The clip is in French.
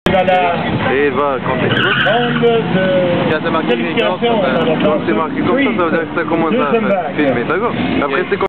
Et va quand t'es c'est marqué quand c'est marqué comme ça veut dire que ça commence à filmer, d'accord? Après c'est